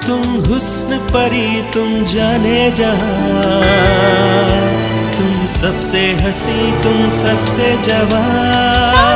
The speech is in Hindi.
तुम हुस्न परी तुम जाने जहां, तुम सबसे हंसी तुम सबसे जवां।